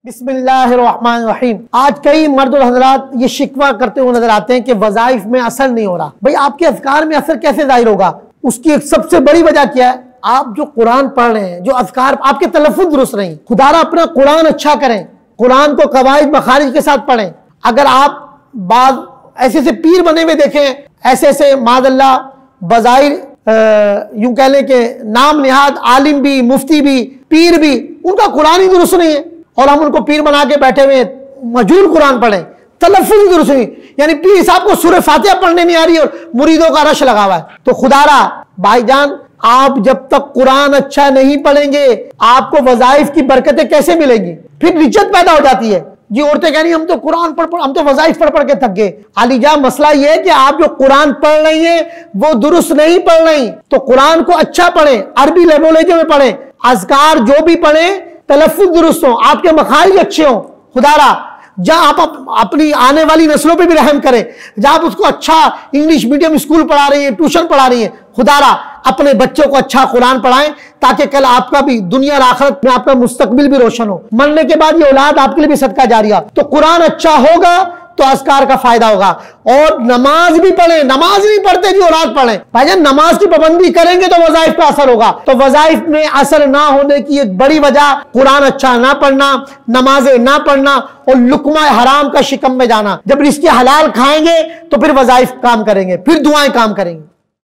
बिस्मिल्लाहिर्रहमानिर्रहीम। आज कई मर्द और हजरात ये शिकवा करते हुए नजर आते हैं कि वज़ाइफ में असर नहीं हो रहा। भाई आपके अज़कार में असर कैसे जाहिर होगा? उसकी एक सबसे बड़ी वजह क्या है? आप जो कुरान पढ़ रहे हैं, जो अज़कार, आपके तलफ़्फ़ुज़ दुरुस्त नहीं। खुदारा अपना कुरान अच्छा करें, कुरान को कवाइद मखारिज के साथ पढ़ें। अगर आप बाद ऐसे ऐसे पीर बने हुए देखें, ऐसे ऐसे मादल्ला बज़ाहिर यूं कह लें कि नाम निहाद आलिम भी, मुफ्ती भी, पीर भी, उनका कुरान ही दुरुस्त नहीं है और हम उनको पीर बना के बैठे हुए मजूर कुरान पढ़े, तलफ़्फ़ुज़ दुरुस्त नहीं। यानी पीर साहब को सूरह फातिहा पढ़ने नहीं आ रही और मुरीदों का रश लगा हुआ है। तो खुदारा भाईजान, आप जब तक कुरान अच्छा नहीं पढ़ेंगे आपको वज़ाइफ की बरकतें कैसे मिलेंगी? फिर रिज्जत पैदा हो जाती है। जी औरतें कह रही हम तो कुरान पढ़ हम तो वज़ाइफ पढ़ पढ़ के थक गए। अलीजा मसला ये है कि आप जो कुरान पढ़ रही हैं वो दुरुस्त नहीं पढ़ रही। तो कुरान को अच्छा पढ़ें, अरबी लैंग्वेज में पढ़ें, अज़कार जो भी पढ़ें तलफ़्फ़ुज़ दुरुस्त हो, आपके मखारिज अच्छे हो। खुदारा जहां आप अपनी आने वाली नस्लों पे भी रहम करें, जहां आप उसको अच्छा इंग्लिश मीडियम स्कूल पढ़ा रही है, ट्यूशन पढ़ा रही है, खुदारा अपने बच्चों को अच्छा कुरान पढ़ाएं ताकि कल आपका भी दुनिया और आखिरत में आपका मुस्तकबिल भी रोशन हो। मरने के बाद ये औलाद आपके लिए भी सदका जारिया। तो कुरान अच्छा होगा तो अज़कार का फायदा होगा। और नमाज भी पढ़े, नमाज नहीं पढ़ते जी औलाद पढ़े। भाईजान नमाज की पाबंदी करेंगे तो वज़ाइफ पे असर होगा। तो वज़ाइफ में असर ना होने की एक बड़ी वजह कुरान अच्छा ना पढ़ना, नमाजें ना पढ़ना और लुकमा हराम का शिकम में जाना। जब रिज़्क़ हलाल खाएंगे तो फिर वज़ाइफ काम करेंगे, फिर दुआएं काम करेंगे।